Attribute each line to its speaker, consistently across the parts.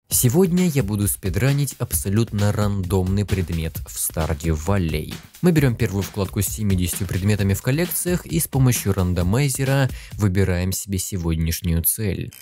Speaker 1: Сегодня я буду спидранить абсолютно рандомный предмет в Stardew Valley. Мы берем первую вкладку с 70 предметами в коллекциях и с помощью рандомайзера выбираем себе сегодняшнюю цель.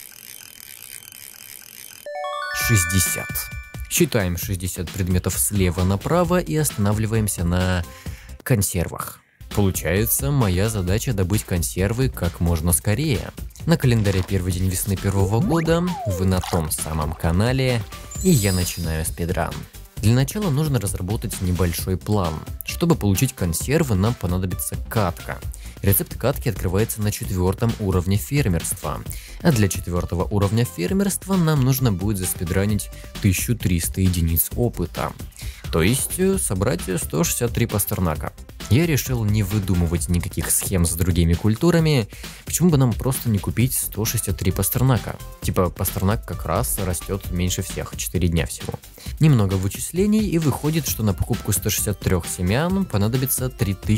Speaker 1: 60. Считаем 60 предметов слева направо и останавливаемся на консервах. Получается, моя задача добыть консервы как можно скорее. На календаре первый день весны первого года, вы на том самом канале, и я начинаю спидран. Для начала нужно разработать небольшой план. Чтобы получить консервы, нам понадобится катка. Рецепт катки открывается на 4 уровне фермерства. А для 4 уровня фермерства нам нужно будет заспидранить 1300 единиц опыта. То есть собрать 163 пастернака. Я решил не выдумывать никаких схем с другими культурами, почему бы нам просто не купить 163 пастернака. Типа пастернак как раз растет меньше всех, 4 дня всего. Немного вычислений и выходит, что на покупку 163 семян понадобится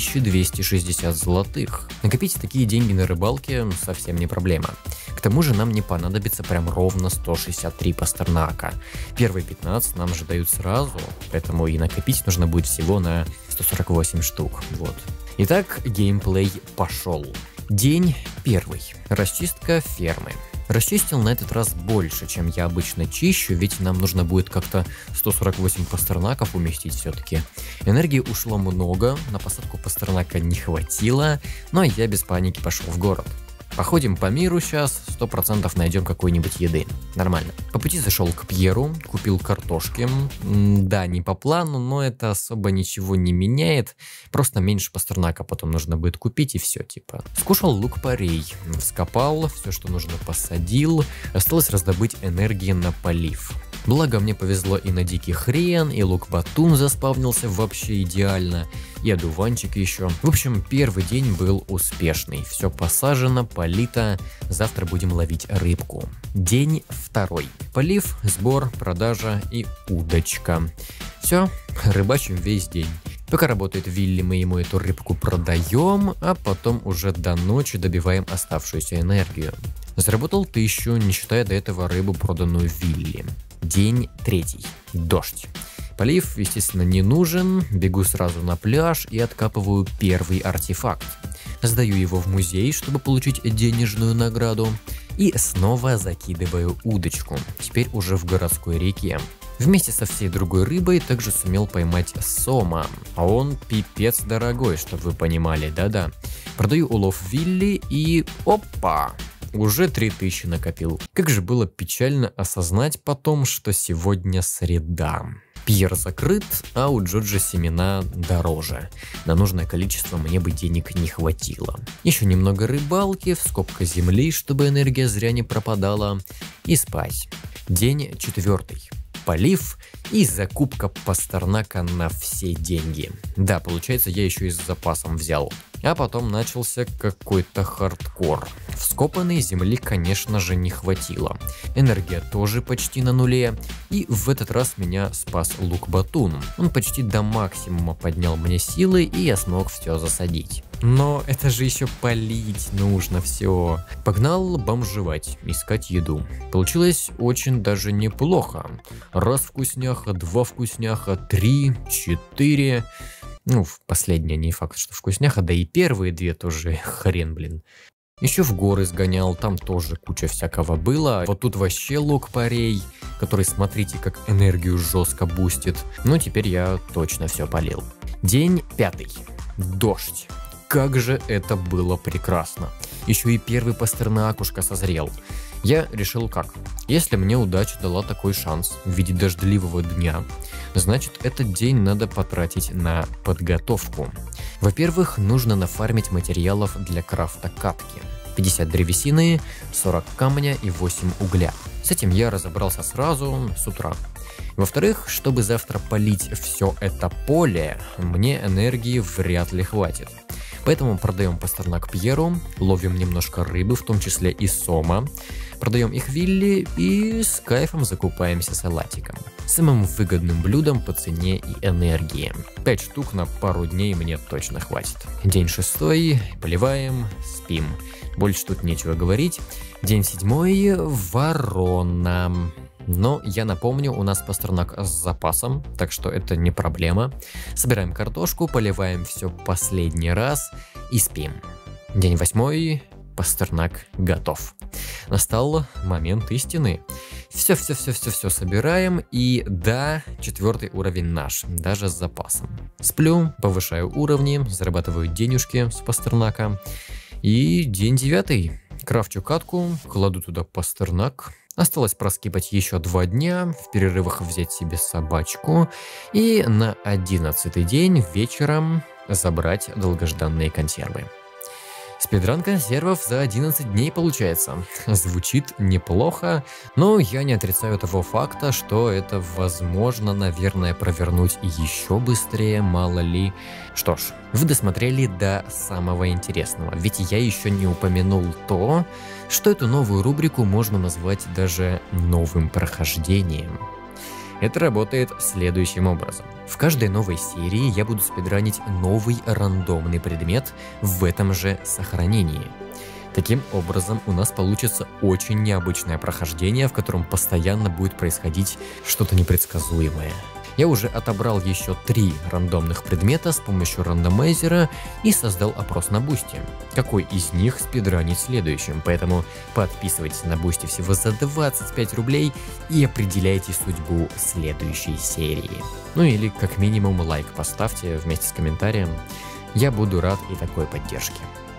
Speaker 1: 3260 золотых. Накопить такие деньги на рыбалке совсем не проблема. К тому же нам не понадобится прям ровно 163 пастернака. Первые 15 нам же дают сразу, поэтому и накопить нужно будет всего на 148 штук. Вот. Итак, геймплей пошел. День первый. Расчистка фермы. Расчистил на этот раз больше, чем я обычно чищу, ведь нам нужно будет как-то 148 пастернаков уместить все-таки. Энергии ушло много, на посадку пастернака не хватило, но я без паники пошел в город. Походим по миру сейчас, 100% найдем какой-нибудь еды. Нормально. По пути зашел к Пьеру, купил картошки. Да, не по плану, но это особо ничего не меняет. Просто меньше пастернака потом нужно будет купить и все типа. Скушал лук-порей, вскопал, все, что нужно, посадил. Осталось раздобыть энергии на полив. Благо мне повезло и на дикий хрен, и лук-батун заспавнился вообще идеально, и одуванчик еще. В общем, первый день был успешный. Все посажено, полито, завтра будем ловить рыбку. День второй. Полив, сбор, продажа и удочка. Все, рыбачим весь день. Пока работает Вилли, мы ему эту рыбку продаем, а потом уже до ночи добиваем оставшуюся энергию. Заработал 1000, не считая до этого рыбу, проданную Вилли. День третий. Дождь. Полив, естественно, не нужен. Бегу сразу на пляж и откапываю первый артефакт. Сдаю его в музей, чтобы получить денежную награду. И снова закидываю удочку. Теперь уже в городской реке. Вместе со всей другой рыбой также сумел поймать сома. А он пипец дорогой, чтобы вы понимали, да-да. Продаю улов Вилли и... опа! Уже 3000 накопил. Как же было печально осознать потом, что сегодня среда. Пьер закрыт, а у Джоджа семена дороже. На нужное количество мне бы денег не хватило. Еще немного рыбалки, вскопка земли, чтобы энергия зря не пропадала, и спать. День четвертый. Полив и закупка пастернака на все деньги. Да, получается, я еще и с запасом взял. А потом начался какой-то хардкор. Вскопанной земли, конечно же, не хватило. Энергия тоже почти на нуле. И в этот раз меня спас лук-батун. Он почти до максимума поднял мне силы, и я смог все засадить. Но это же еще полить нужно все. Погнал бомжевать, искать еду. Получилось очень даже неплохо. Раз вкусняха, 2 вкусняха, 3, 4... Ну, последняя не факт, что вкусняха, да и первые 2 тоже хрен, блин. Еще в горы сгонял, там тоже куча всякого было. Вот тут вообще лук-порей, который, смотрите, как энергию жестко бустит. Ну, теперь я точно все полил. День пятый. Дождь. Как же это было прекрасно. Еще и первый пастернакушка созрел. Я решил как. Если мне удача дала такой шанс в виде дождливого дня, значит, этот день надо потратить на подготовку. Во-первых, нужно нафармить материалов для крафта катки. 50 древесины, 40 камня и 8 угля. С этим я разобрался сразу с утра. Во-вторых, чтобы завтра полить все это поле, мне энергии вряд ли хватит. Поэтому продаем пастернак Пьеру, ловим немножко рыбы, в том числе и сома, продаем их Вилли и с кайфом закупаемся салатиком. Самым выгодным блюдом по цене и энергии. 5 штук на пару дней мне точно хватит. День 6, поливаем, спим. Больше тут нечего говорить. День 7, ворона. но я напомню, у нас Пастернак с запасом, так что это не проблема. Собираем картошку, поливаем все последний раз и спим. День 8, Пастернак готов. Настал момент истины. Все собираем, и да, 4 уровень наш, даже с запасом. Сплю, повышаю уровни, зарабатываю денежки с Пастернака. И день 9. Крафчу катку, кладу туда Пастернак. Осталось проскипать еще 2 дня, в перерывах взять себе собачку. И на 11-й день вечером забрать долгожданные консервы. Спидран консервов за 11 дней получается. Звучит неплохо, но я не отрицаю того факта, что это возможно, наверное, провернуть еще быстрее, мало ли. Что ж, вы досмотрели до самого интересного, ведь я еще не упомянул то, что эту новую рубрику можно назвать даже новым прохождением. Это работает следующим образом. В каждой новой серии я буду спидранить новый рандомный предмет в этом же сохранении. Таким образом, у нас получится очень необычное прохождение, в котором постоянно будет происходить что-то непредсказуемое. Я уже отобрал еще 3 рандомных предмета с помощью рандомайзера и создал опрос на Бусти. Какой из них спидранить следующим, поэтому подписывайтесь на Бусти всего за 25 рублей и определяйте судьбу следующей серии. Ну или как минимум лайк поставьте вместе с комментарием, я буду рад и такой поддержке.